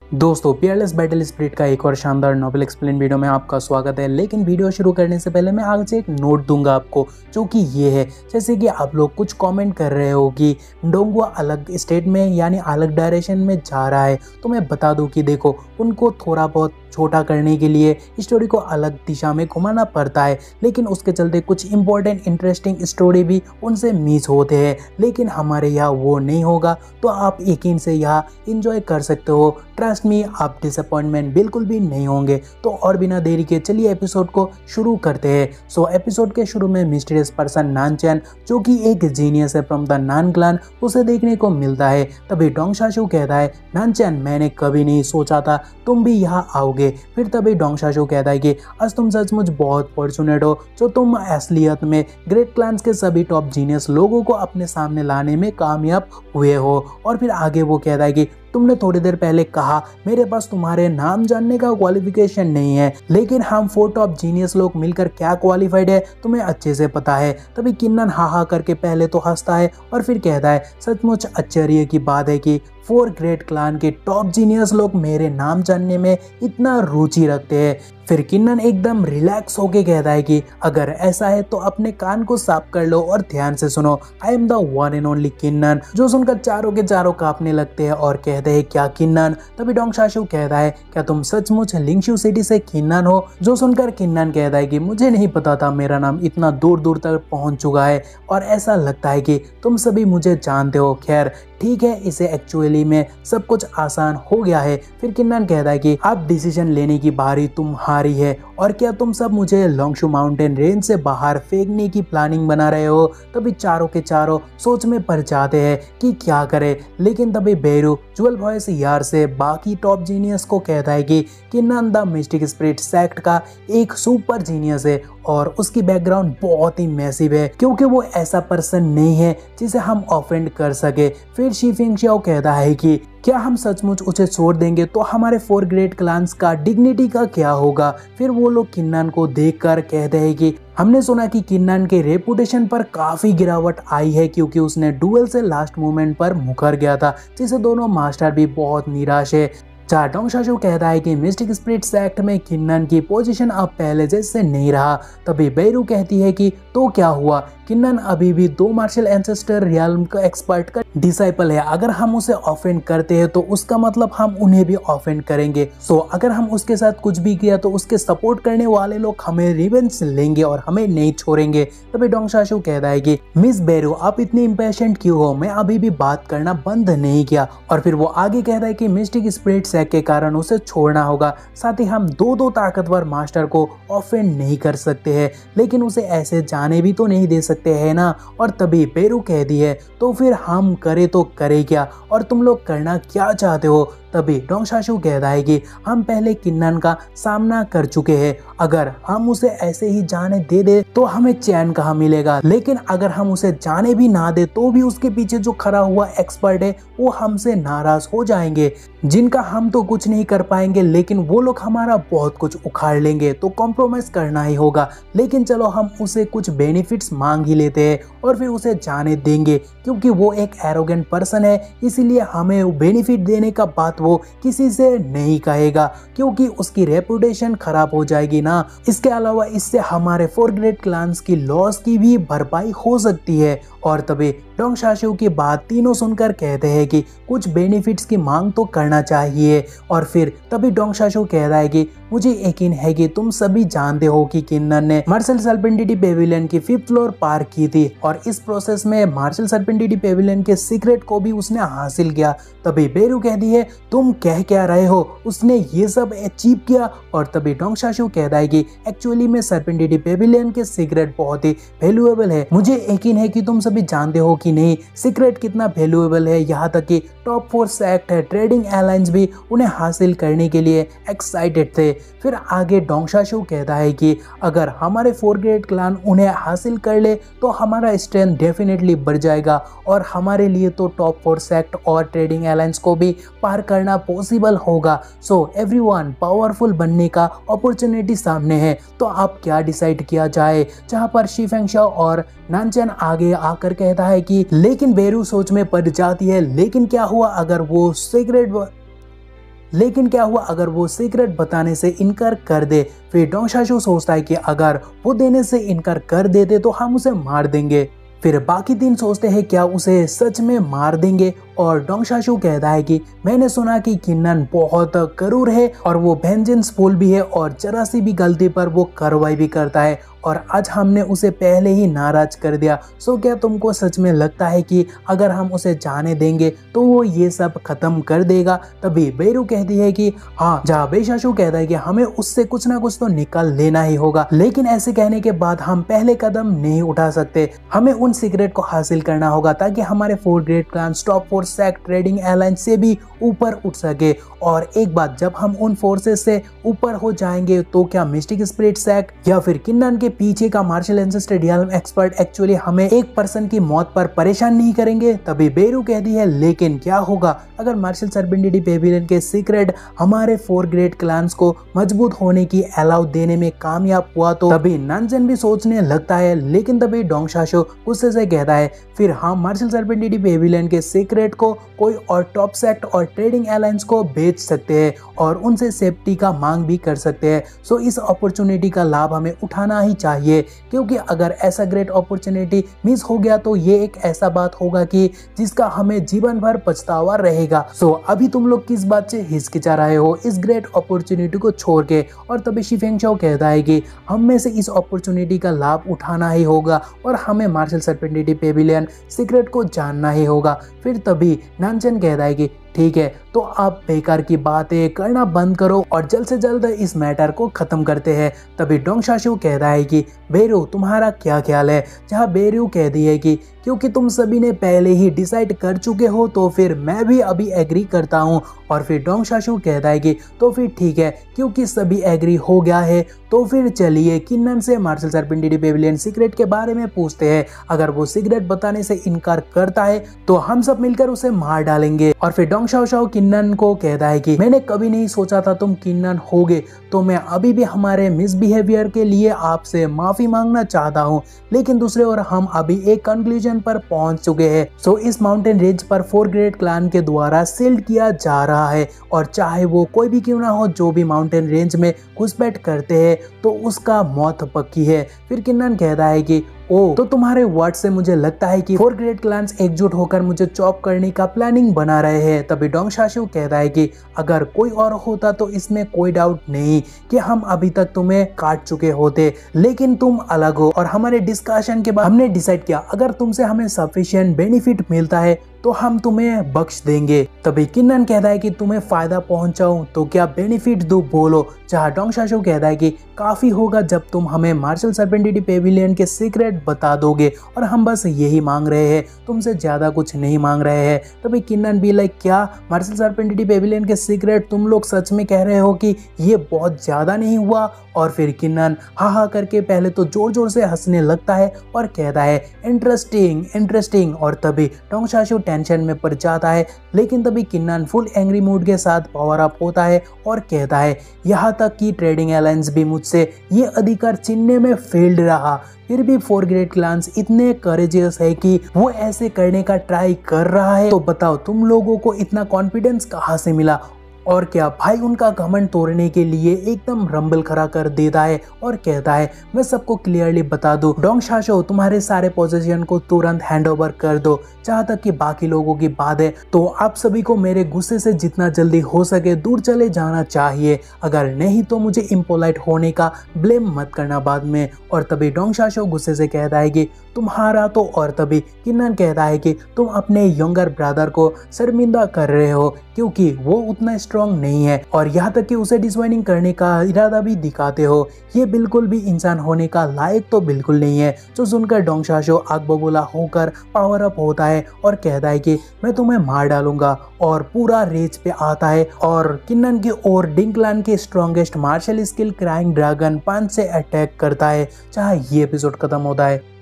दोस्तों peerless battle spirit का एक और शानदार नॉवेल एक्सप्लेन वीडियो में आपका स्वागत है। लेकिन वीडियो शुरू करने से पहले मैं आज एक नोट दूंगा आपको, जो कि ये है, जैसे कि आप लोग कुछ कमेंट कर रहे हो कि डोंगुआ अलग स्टेट में यानी अलग डायरेक्शन में जा रहा है। तो मैं बता दूं कि देखो, उनको थोड़ा बहुत छोटा करने के लिए स्टोरी को अलग दिशा में घुमाना पड़ता है, लेकिन उसके चलते कुछ इंपॉर्टेंट इंटरेस्टिंग स्टोरी भी उनसे मिस होते हैं। लेकिन हमारे यहाँ वो नहीं होगा, तो आप यकीन से यहाँ इंजॉय कर सकते हो। ट्रस्ट मी, आप डिसअपॉइंटमेंट बिल्कुल भी नहीं होंगे। तो और बिना देरी के चलिए एपिसोड को शुरू करते हैं। सो एपिसोड के शुरू में मिस्टीरियस पर्सन नानचैन, जो कि एक जीनियस है फ्रॉम द नान क्लान, उसे देखने को मिलता है। तभी डोंगशाशु कहता है, नानचैन मैंने कभी नहीं सोचा था तुम भी यहाँ आओगे। फिर तभी डोंगशाशु कहता है कि आज तुम सचमुच बहुत फॉर्चुनेट हो, जो तुम असलियत में ग्रेट क्लान्स के सभी टॉप जीनियस लोगों को अपने सामने लाने में कामयाब हुए हो। और फिर आगे वो कहता है कि तुमने थोड़ी देर पहले कहा मेरे पास तुम्हारे नाम जानने का क्वालिफिकेशन नहीं है, लेकिन हम 4 टॉप जीनियस लोग मिलकर क्या क्वालिफाइड है तुम्हें अच्छे से पता है। तभी किन्नन हा हा करके पहले तो हंसता है और फिर कहता है, सचमुच आश्चर्य की बात है कि 4 ग्रेट क्लान के टॉप जीनियस लोग मेरे नाम जानने में इतना रुचि रखते हैं। फिर किन्नन एकदम रिलैक्स होके कहता है कि अगर ऐसा है तो अपने कान को साफ कर लो और ध्यान से सुनो। I am the one and only Kinnan. जो सुनकर चारों के चारों कांपने लगते हैं और कहते हैं, क्या किन्नन? तभी डोंगशाशु कहता है, क्या तुम सचमुच लिंगशु सिटी से किन्नन हो? जो सुनकर किन्नन कहता है कि मुझे नहीं पता था मेरा नाम इतना दूर दूर तक पहुंच चुका है, और ऐसा लगता है कि तुम सभी मुझे जानते हो। खैर ठीक है, इसे एक्चुअली में सब कुछ आसान हो गया है। फिर किन्नन कहता है कि अब डिसीजन लेने की बारी तुम्हारी है, और क्या तुम सब मुझे लोंगशु माउंटेन रेंज से बाहर फेंकने की प्लानिंग बना रहे हो? तभी चारों के चारों सोच में पड़ जाते हैं कि क्या करें। लेकिन तभी बेरू ज्वेल वॉइस यार से बाकी टॉप जीनियस को कहता है कि Kinnan the mystic spirit sect का एक सुपर जीनियस है, और उसकी बैकग्राउंड बहुत ही मैसिव है, क्योंकि वो ऐसा पर्सन नहीं है जिसे हम ऑफेंड कर सके। फिर शी फिंगशियाओ कहता है कि क्या हम सचमुच उसे छोड़ देंगे तो हमारे 4 ग्रेट क्लान्स का डिग्निटी का क्या होगा? फिर वो लोग किन्नन को देखकर कहते हैं कि हमने सुना कि किन्नन के रेपुटेशन पर काफी गिरावट आई है, क्योंकि उसने डुएल से लास्ट मोमेंट पर मुकर गया था, जिसे दोनों मास्टर भी बहुत निराश है। डोंगशाशु कहता है कि मिस्टिक स्पिरिट सेक्ट में किन्नन की पोजीशन अब पहले जैसे नहीं रहा। तभी बेरू कहती है कि तो क्या हुआ? किन्नन अभी भी 2 मार्शल एंसेस्टर रियल्म का एक्सपर्ट का डिसाइपल है। अगर हम उसे ऑफेंड करते हैं तो उसका मतलब हम उन्हें भी ऑफेंड करेंगे। सो अगर हम उसके साथ कुछ भी किया तो उसके सपोर्ट करने वाले लोग हमें रिवेंज लेंगे और हमें नहीं छोड़ेंगे। तभी डोंगशाशु कहता है कि मिस बेरू, आप इतनी इम्पेशेंट क्यों हो? मैं अभी भी बात करना बंद नहीं किया। और फिर वो आगे कहता है कि मिस्टिक स्पिरिट सेक्ट के कारण उसे छोड़ना होगा। साथ ही हम 2 ताकतवर मास्टर को ऑफेंड नहीं कर सकते हैं, लेकिन उसे ऐसे जाने भी तो नहीं दे सकते है ना। और तभी बेरू कहती है, तो फिर हम करे तो करे क्या, और तुम लोग करना क्या चाहते हो? तभी डोंगशाशु कहता है कि हम पहले किन्नन का सामना कर चुके हैं, अगर हम उसे ऐसे ही जाने दे दे तो हमें चैन कहाँ मिलेगा। लेकिन अगर हम उसे जाने भी ना दे तो भी उसके पीछे जो खड़ा हुआ एक्सपर्ट है वो हमसे नाराज हो जाएंगे, जिनका हम तो कुछ नहीं कर पाएंगे, लेकिन वो लोग हमारा बहुत कुछ उखाड़ लेंगे। तो कॉम्प्रोमाइज करना ही होगा। लेकिन चलो हम उसे कुछ बेनिफिट्स मांग ही लेते हैं और फिर उसे जाने देंगे, क्योंकि वो एक एरोगेंट पर्सन है, इसीलिए हमें बेनिफिट देने का बात वो किसी से नहीं कहेगा, क्योंकि उसकी रेपुटेशन खराब हो जाएगी ना। इसके अलावा इससे हमारे 4 ग्रेट क्लान्स की लॉस की भी भरपाई हो सकती है। और तभी डोंगशाशु की बात तीनों सुनकर कहते हैं कि कुछ बेनिफिट्स की मांग तो करना चाहिए। और फिर तभी डोंगशाशु कहता है कि मुझे यकीन है कि तुम सभी जानते हो कि किन्नन ने मार्शल सर्पेंटिटी पेविलियन की 5th फ्लोर पार की थी, और इस प्रोसेस में मार्शल सर्पेंटिटी पेविलियन के सीक्रेट को भी उसने हासिल किया। तभी बेरू कहती है, तुम कह क्या रहे हो? उसने ये सब अचीव किया? और तभी डोंगशाशु कहता है कि एक्चुअली में सर्पेंटिटी पेविलियन के सीक्रेट बहुत ही वैल्यूएबल है। मुझे यकीन है कि तुम सभी जानते हो कि नहीं सीक्रेट कितना वैल्यूएबल है, यहाँ तक कि टॉप 4 सेक्ट है ट्रेडिंग एलायंस भी उन्हें हासिल करने के लिए एक्साइटेड थे। फिर आगे डोंगशाशु कहता है कि अगर हमारे 4 ग्रेट क्लान उन्हें हासिल कर ले तो हमारा स्ट्रेंथ डेफिनेटली बढ़ जाएगा, और हमारे लिए तो टॉप 4 सेक्ट और ट्रेडिंग एलायंस को भी पार करना पॉसिबल होगा। सो एवरीवन, पावरफुल बनने का अपॉर्चुनिटी सामने है। तो आप क्या डिसाइड किया जाए? जहां पर शी फेंगशियाओ और नानचैन आगे आकर कहता है कि लेकिन बेरू सोच में पड़ जाती है, लेकिन क्या हुआ अगर वो सीक्रेट लेकिन क्या हुआ अगर वो सीक्रेट बताने से इनकार कर दे। फिर डोंगशाशु सोचता है कि अगर वो देने से इनकार कर देते तो हम उसे मार देंगे। फिर बाकी 3 सोचते हैं क्या उसे सच में मार देंगे, और डोंगशाशु कहता है कि मैंने सुना कि किन्नन बहुत क्रूर है और वो वेंजेंसफुल भी है और जरा सी भी गलती पर वो कार्रवाई भी करता है, और आज हमने उसे पहले ही नाराज कर दिया। सो क्या तुमको सच में लगता है कि अगर हम उसे जाने देंगे तो वो ये सब खत्म कर देगा? तभी बेरू कहती है कि हाँ। जहाँ बेशाशु कहता है कि हमें उससे कुछ ना कुछ तो निकाल लेना ही होगा, लेकिन ऐसे कहने के बाद हम पहले कदम नहीं उठा सकते। हमें उन सीक्रेट को हासिल करना होगा ताकि हमारे 4 great clans top 4 sect trading alliance से भी ऊपर उठ सके। और एक बात, जब हम उन फोर्सेस से ऊपर हो जाएंगे तो क्या मिस्टिक स्पिरिट सेक्ट या फिर किन्नन के पीछे का martial ancestor realm expert actually हमें एक पर्सन की मौत पर परेशान नहीं करेंगे? तभी बेरू कहती है लेकिन क्या होगा अगर मार्शल सर्पेंटिटी पेविलियन के सीक्रेट हमारे 4 ग्रेट क्लान्स को मजबूत होने की अलाउ देने में कामयाब हुआ तो? तभी नानसेन भी सोचने लगता है, लेकिन तभी डोंगशाशु गुस्से से कहता है फिर हम मार्शल सर्पेंटिटी पेविलियन के सीक्रेट को कोई और टॉप सेक्ट और ट्रेडिंग एलायंस को बेच सकते हैं और उनसे सेफ्टी का मांग भी कर सकते हैं। सो इस अपॉर्चुनिटी का लाभ हमें उठाना ही चाहिए, क्योंकि अगर ऐसा ग्रेट अपॉर्चुनिटी मिस हो गया तो ये एक ऐसा बात होगा कि जिसका हमें जीवन भर पछतावा रहेगा। सो अभी तुम लोग किस बात से हिचकिचा रहे हो इस ग्रेट अपॉर्चुनिटी को छोड़ के? और तभी शिफेंग शाओ कहता है कि हम में से इस अपॉर्चुनिटी का लाभ उठाना ही होगा और हमें मार्शल सर्पेंटिटी पेविलियन सीक्रेट को जानना ही होगा। फिर तभी नानसेन कहता है कि ठीक है, तो आप बेकार की बातें करना बंद करो और जल्द से जल्द इस मैटर को खत्म करते हैं। तभी डोंगशाशु कहता है कि बेरू तुम्हारा क्या ख्याल है? जहाँ बेरू कहती है कि क्योंकि तुम सभी ने पहले ही डिसाइड कर चुके हो तो फिर मैं भी अभी एग्री करता हूँ। और फिर डोंगशाशु कहता है कि तो फिर ठीक है, क्योंकि सभी एग्री हो गया है तो फिर चलिए किन्नन से मार्शल सर्पेंटिटी पेविलियन सीक्रेट के बारे में पूछते हैं। अगर वो सीक्रेट बताने से इनकार करता है तो हम सब मिलकर उसे मार डालेंगे। और फिर डोंगशाशु किन्नन को कहता है कि मैंने कभी नहीं सोचा था तुम किन्नन होगे, तो मैं अभी भी हमारे मिसबिहेवियर के लिए आपसे माफी मांगना चाहता हूँ। लेकिन दूसरे ओर हम अभी एक कंक्लूजन पर पहुंच चुके हैं। सो इस माउंटेन रेंज पर 4 ग्रेट क्लान के द्वारा सील्ड किया जा रहा है और चाहे वो कोई भी क्यों ना हो, जो भी माउंटेन रेंज में घुसपैठ करते हैं तो उसका मौत पक्की है। फिर किन्नन कहता है कि ओ, तो तुम्हारे वर्ड से मुझे लगता है कि 4 ग्रेट क्लान्स एकजुट होकर मुझे चॉप करने का प्लानिंग बना रहे हैं। तभी डोंगशाशु कहता है कि अगर कोई और होता तो इसमें कोई डाउट नहीं कि हम अभी तक तुम्हें काट चुके होते, लेकिन तुम अलग हो और हमारे डिस्कशन के बाद हमने डिसाइड किया अगर तुमसे हमें सफिशिएंट बेनिफिट मिलता है तो हम तुम्हें बख्श देंगे। तभी किन्नन कहता है कि तुम्हें फायदा पहुंचाऊं तो क्या बेनिफिट दो बोलो। जहाँ डोंगशाशु कहता है कि काफी होगा जब तुम हमें मार्शल सर्पेंटिटी पेविलियन के सीक्रेट बता दोगे और हम बस यही मांग रहे हैं, तुमसे ज्यादा कुछ नहीं मांग रहे हैं। तभी किन्नन भी लाइक क्या मार्शल सर्पेंटिटी पेविलियन के सीक्रेट तुम लोग सच में कह रहे हो कि ये बहुत ज्यादा नहीं हुआ? और फिर किन्नन हा हा करके पहले तो जोर जोर से हंसने लगता है और कहता है इंटरेस्टिंग इंटरेस्टिंग। और तभी डोंगशाशु टेंशन में पड़ जाता है, लेकिन तभी किन्नन फुल एंग्री मूड के साथ पावर अप होता है और कहता है यहाँ तक कि ट्रेडिंग एलायंस भी मुझसे ये अधिकार छीनने में फेल्ड रहा, फिर भी 4 ग्रेट क्लान्स इतने करेजियस है कि वो ऐसे करने का ट्राई कर रहा है। तो बताओ तुम लोगों को इतना कॉन्फिडेंस कहाँ से मिला? और क्या भाई उनका घमंड तोड़ने के लिए एकदम रंबल खड़ा कर देता है और कहता है मैं सबको क्लियरली बता दूं, डोंगशाशु तुम्हारे सारे पोजीशन को तुरंत हैंडओवर कर दो। जहाँ तक कि बाकी लोगों की बात है तो आप सभी को मेरे गुस्से से जितना जल्दी हो सके दूर चले जाना चाहिए, अगर नहीं तो मुझे इम्पोलाइट होने का ब्लेम मत करना बाद में। और तभी डोंगशाशु गुस्से से कहता है कि तुम्हारा तो, और तभी किन्नन कहता है कि तुम अपने यंगर ब्रदर को शर्मिंदा कर रहे हो क्योंकि वो उतना स्ट्रांग नहीं है और यहाँ तक कि उसे डिसवाइनिंग करने का इरादा भी दिखाते हो। ये बिल्कुल भी इंसान होने का लायक तो बिल्कुल नहीं है। जो सुनकर डोंगशाशु आग बबूला होकर पावर अप होता है और कहता है कि मैं तुम्हें मार डालूंगा और पूरा रेज पे आता है और किन्नन की ओर डिंकलान के strongest martial skill crying dragon punch से अटैक करता है। जहाँ ये एपिसोड खत्म होता है।